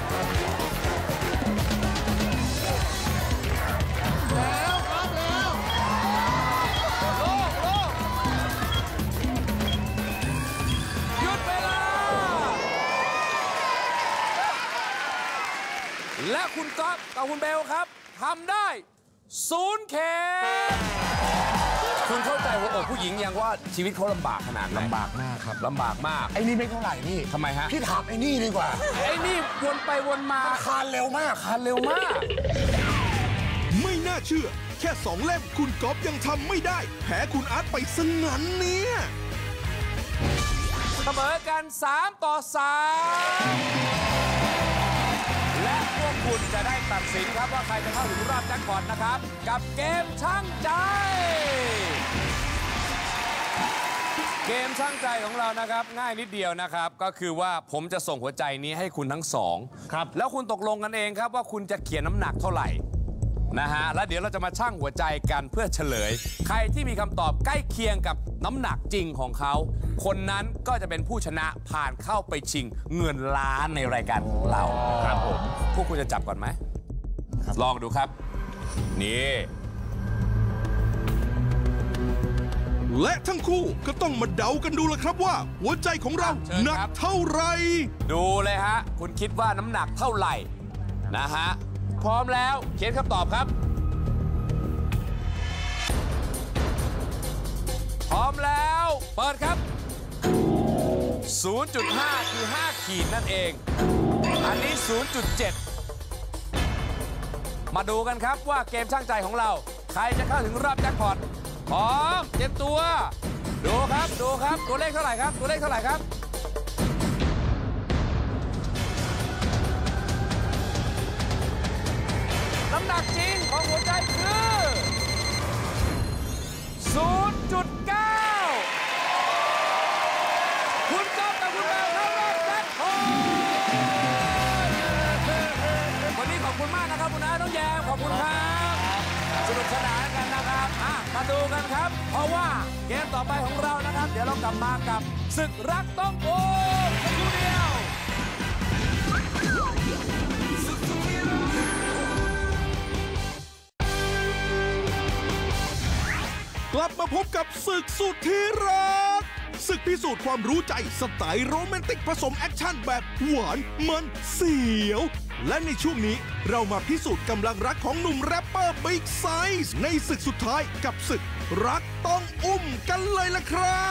และคุณก๊อฟกับคุณเบลครับทำได้0 เข็มคุณเข้าใจหัวอกผู้หญิงยังว่าชีวิตเขาลำบากขนาดไหนลำบากมากครับลำบากมากไอ้นี่ไม่เท่าไหร่นี่ทำไมฮะพี่ถามไอ้นี่ดีกว่าไอ้นี่วนไปวนมาคานเร็วมากไม่น่าเชื่อแค่2 เล่มคุณก๊อฟยังทำไม่ได้แพ้คุณอาร์ตไปซะงั้นเนี่ยเสมอกัน3-3และพวกคุณจะได้ตัดสินครับว่าใครจะเข้าถึงรอบแจ็คพอตนะครับกับเกมช่างใจเกมช่างใจของเรานะครับง่ายนิดเดียวนะครับก็คือว่าผมจะส่งหัวใจนี้ให้คุณทั้ง2ครับแล้วคุณตกลงกันเองครับว่าคุณจะเขียนน้ำหนักเท่าไหร่นะฮะแล้วเดี๋ยวเราจะมาชั่งหัวใจกันเพื่อเฉลยใครที่มีคำตอบใกล้เคียงกับน้ำหนักจริงของเขาคนนั้นก็จะเป็นผู้ชนะผ่านเข้าไปชิงเงินล้านในรายการของเราครับผมพวกคุณจะจับก่อนไหมลองดูครับนี่และทั้งคู่ก็ต้องมาเดากันดูละครับว่าหัวใจของเราหนักเท่าไหร่ดูเลยฮะคุณคิดว่าน้ำหนักเท่าไหร่นะฮะพร้อมแล้วเขียนคำตอบครับพร้อมแล้วเปิดครับ 0.5 คือ5 ขีดนั่นเองอันนี้ 0.7 มาดูกันครับว่าเกมช่างใจของเราใครจะเข้าถึงรอบแจ็คพอตพร้อมเตรียมตัวดูครับตัวเลขเท่าไหร่ครับน้ำหนักจริงของหัวใจคือ 0.9 คุณก๊อฟกับคุณแมวเข้ารอบแจ็คพอตวันนี้ขอบคุณมากนะครับคุณอาน้องแยมขอบคุณครับสนุกสนานกันนะครับมาดูกันครับเพราะว่าเกมต่อไปของเรานะครับเดี๋ยวเรากลับมากับศึกรักต้องโกงสักครู่เดียวกลับมาพบกับศึกสุดที่รักศึกพิสูจน์ความรู้ใจสไตล์โรแมนติกผสมแอคชั่นแบบหวานมันเสียวและในช่วงนี้เรามาพิสูจน์กำลังรักของหนุ่มแรปเปอร์บิ๊กไซส์ในศึกสุดท้ายกับศึกรักต้องอุ้มกันเลยล่ะครับ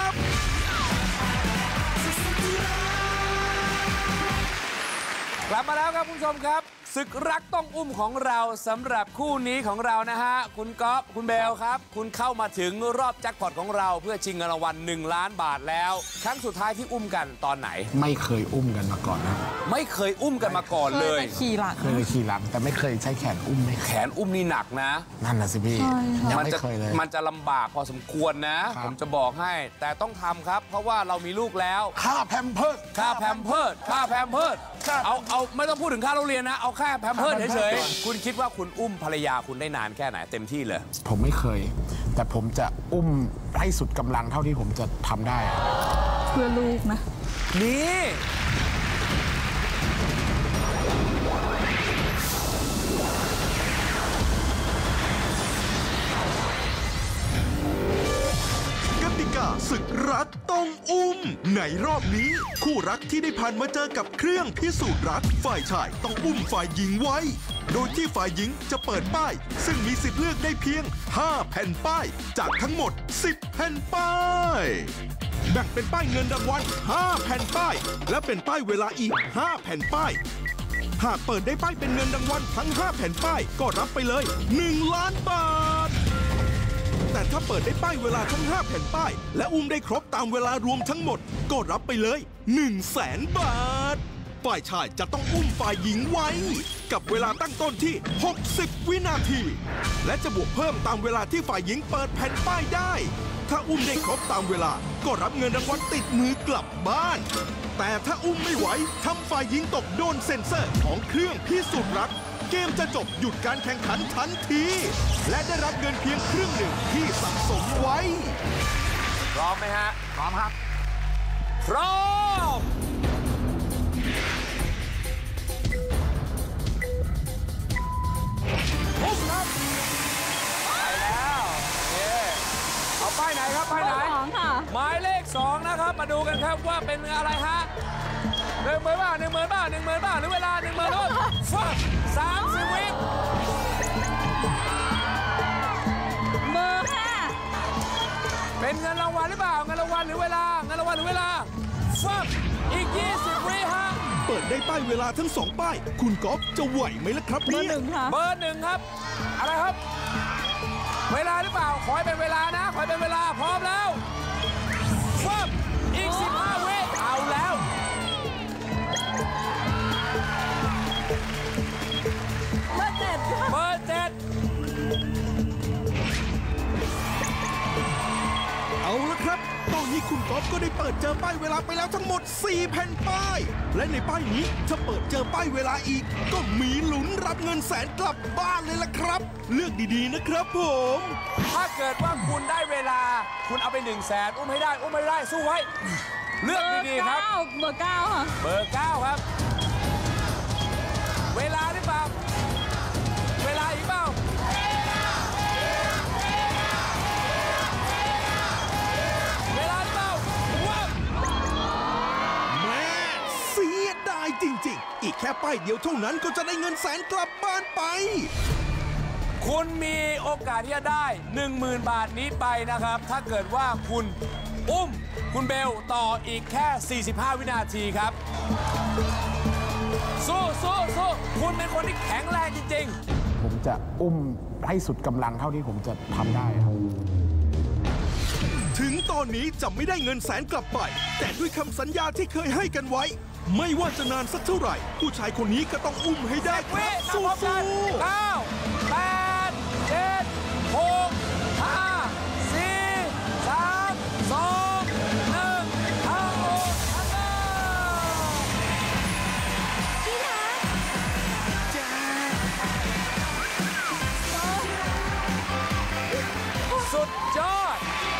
กลับมาแล้วครับคุณผู้ชมครับศึกรักต้องอุ้มของเราสำหรับคู่นี้ของเรานะฮะคุณก๊อฟคุณเบลครับคุณเข้ามาถึงรอบแจ็คพอตของเราเพื่อชิงเงินรางวัล1 ล้านบาทแล้วครั้งสุดท้ายที่อุ้มกันตอนไหนไม่เคยอุ้มกันมาก่อนนะไม่เคยอุ้มกันมาก่อนเลยเคยขี่หลังแต่ไม่เคยใช้แขนอุ้มแขนอุ้มนี่หนักนะนั่นน่ะสิพี่ยังไม่เคยเลยมันจะลำบากพอสมควรนะผมจะบอกให้แต่ต้องทำครับเพราะว่าเรามีลูกแล้วค่าแพมเพิร์สเอาไม่ต้องพูดถึงค่าโรงเรียนนะเอาค่าแพมเพิร์สเฉยๆคุณคิดว่าคุณอุ้มภรรยาคุณได้นานแค่ไหนเต็มที่เลยผมไม่เคยแต่ผมจะอุ้มให้สุดกำลังเท่าที่ผมจะทำได้เพื่อลูกนะนี่ศึกรักต้องอุ้มในรอบนี้คู่รักที่ได้ผ่านมาเจอกับเครื่องพิสูจน์รักฝ่ายชายต้องอุ้มฝ่ายหญิงไว้โดยที่ฝ่ายหญิงจะเปิดป้ายซึ่งมีสิทธิ์เลือกได้เพียง5 แผ่นป้ายจากทั้งหมด10 แผ่นป้ายแบ่งเป็นป้ายเงินรางวัล5 แผ่นป้ายและเป็นป้ายเวลาอีก5 แผ่นป้ายหากเปิดได้ป้ายเป็นเงินรางวัลทั้ง5 แผ่นป้ายก็รับไปเลย1 ล้านบาทแต่ถ้าเปิดได้ป้ายเวลาทั้ง5 แผ่นป้ายและอุ้มได้ครบตามเวลารวมทั้งหมดก็รับไปเลย100,000 บาทฝ่ายชายจะต้องอุ้มฝ่ายหญิงไว้กับเวลาตั้งต้นที่60 วินาทีและจะบวกเพิ่มตามเวลาที่ฝ่ายหญิงเปิดแผ่นป้ายได้ถ้าอุ้มได้ครบตามเวลาก็รับเงินรางวัลติดมือกลับบ้านแต่ถ้าอุ้มไม่ไหวทำฝ่ายหญิงตกโดนเซ็นเซอร์ของเครื่องพิสูจน์รักเกมจะจบหยุดการแข่งขันทันทีและได้รับเงินเพียงครึ่งหนึ่งที่สะสมไว้พร้อมไหมฮะพร้อมครับพร้อมอุ้มครับไปแล้วเอาป้ายไหนครับป้ายไหนหมายเลข2นะครับมาดูกันครับว่าเป็นอะไรฮะ10,000 บาท10,000 บาท10,000 บาทหรือเวลา10,000 บาทฟัง30 วิเบอร์5 เป็นเงินรางวัลหรือเปล่าเงินรางวัลหรือเวลาเงินรางวัลหรือเวลาฟังอีก20 วิฮะเปิดได้ป้ายเวลาทั้ง2 ป้ายคุณก๊อฟจะไหวไหมล่ะครับเนี่ยเบอร์ 1ครับอะไรครับเวลาหรือเปล่าขอให้เป็นเวลานะขอให้เป็นเวลาพร้อมแล้วฟังอีก15 วิเอาแล้วเบอร์ 7 เอาละครับตอนนี้คุณก๊อฟก็ได้เปิดเจอป้ายเวลาไปแล้วทั้งหมด4 แผ่นป้ายและในป้ายนี้ถ้าเปิดเจอป้ายเวลาอีกก็มีลุ้นรับเงินแสนกลับบ้านเลยล่ะครับเลือกดีๆนะครับผมถ้าเกิดว่าคุณได้เวลาคุณเอาไป100,000อุ้มให้ได้อุ้มไม่ได้สู้ไว้เลือกดีๆครับเบอร์ 9ค่ะเบอร์ 9ครับเวลาหรือเปล่าเวลาอีกเปล่าเวลาหรือเปล่าว้าวแม่เสียดายจริงๆอีกแค่ป้ายเดียวเท่านั้นก็จะได้เงินแสนกลับบ้านไปคุณมีโอกาสที่จะได้ 10,000 บาทนี้ไปนะครับถ้าเกิดว่าคุณอุ้มคุณเบลต่ออีกแค่45 วินาทีครับสู้คุณเป็นคนที่แข็งแรงจริงๆผมจะอุ้มให้สุดกำลังเท่าที่ผมจะทำได้ครับถึงตอนนี้จะไม่ได้เงินแสนกลับไปแต่ด้วยคำสัญญาที่เคยให้กันไว้ไม่ว่าจะนานสักเท่าไหร่ผู้ชายคนนี้ก็ต้องอุ้มให้ได้ครับสู้ 9 8 7 6 5 4 3 2 1เอาสุดยอด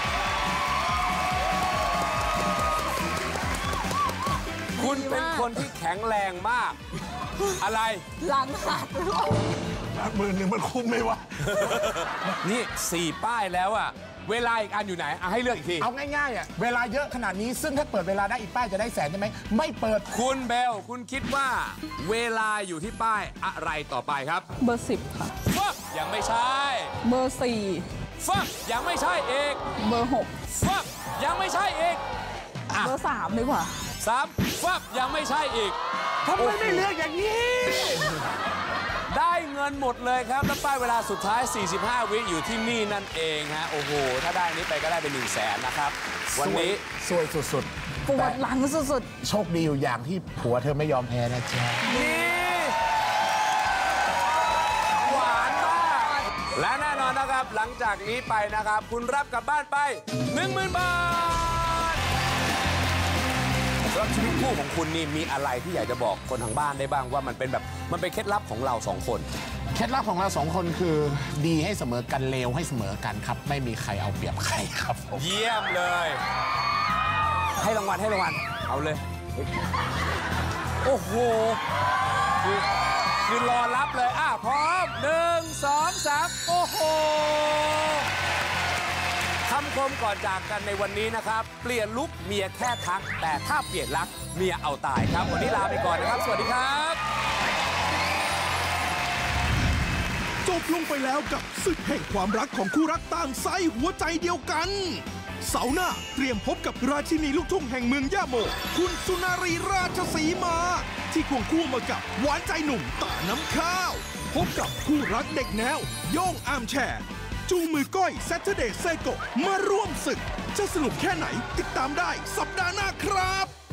คุณเป็นคนที่แข็งแรงมากอะไรหลังหัก 10,000 มันคุ้มไหมวะนี่4 ป้ายแล้วอ่ะเวลาอีกอันอยู่ไหนให้เลือกอีกทีเอาง่ายๆอ่ะเวลาเยอะขนาดนี้ซึ่งถ้าเปิดเวลาได้อีกป้ายจะได้แสนใช่ไหมไม่เปิดคุณเบลคุณคิดว่าเวลาอยู่ที่ป้ายอะไรต่อไปครับเบอร์ 10 ค่ะฟักยังไม่ใช่เบอร์ฟักยังไม่ใช่อีก 4 เบอร์ฟักยังไม่ใช่อีก 6 เบอร์ 3 ดีกว่า 3ฟักยังไม่ใช่อีกทำไมไม่เลือกอย่างนี้ได้เงินหมดเลยครับแล้วป้ายเวลาสุดท้าย 45 วิอยู่ที่นี่นั่นเองฮะโอ้โหถ้าได้นี้ไปก็ได้เป็น100,000นะครับวันนี้สวยสุดปวดหลังสุดๆ โชคดีอยู่อย่างที่ผัวเธอไม่ยอมแพ้นะจ๊ะนี่หวานมากและแน่นอนนะครับหลังจากนี้ไปนะครับคุณรับกลับบ้านไป 10,000 บาทสำหรับชีวิตคู่ของคุณนี่มีอะไรที่อยากจะบอกคนทางบ้านได้บ้างว่ามันเป็นเคล็ดลับของเราสองคนเคล็ดลับของเราสองคนคือดีให้เสมอกันเลวให้เสมอกันครับไม่มีใครเอาเปรียบใครครับผมเยี่ยมเลย ให้รางวัลเอาเลย โอ้โหคือรอรับเลยพร้อม1 2 3โอ้โหคำคมก่อนจากกันในวันนี้นะครับเปลี่ยนลุคเมียแค่ทักแต่ถ้าเปลี่ยนรักเมียเอาตายครับวันนี้ลาไปก่อนนะครับสวัสดีครับจบลงไปแล้วกับศึกแห่งความรักของคู่รักต่างไซส์หัวใจเดียวกัน เสาร์หน้าเตรียมพบกับราชินีลูกทุ่งแห่งเมืองย่าโมคุณสุนารีราชสีมา ที่ควงคู่มากับหวานใจหนุ่มตาน้ำข้าว พบกับคู่รักเด็กแนวโย่งอาร์มแชร์จูมือก้อยแซทเทอร์เดย์เซโกมาร่วมศึก จะสนุกแค่ไหนติดตามได้สัปดาห์หน้าครับ